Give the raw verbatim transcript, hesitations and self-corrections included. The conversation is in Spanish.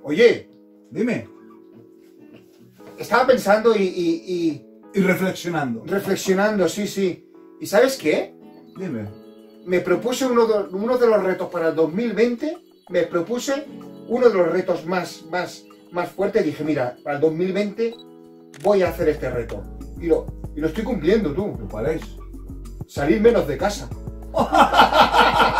Oye, Dime. estaba pensando y, y, y Y reflexionando. reflexionando, sí, sí. ¿Y sabes qué? Dime. Me propuse uno de, uno de los retos para el dos mil veinte, me propuse uno de los retos más, más, más fuertes. Dije, mira, para el dos mil veinte voy a hacer este reto. Y lo, y lo estoy cumpliendo, tú. ¿Cuál es? Salir menos de casa.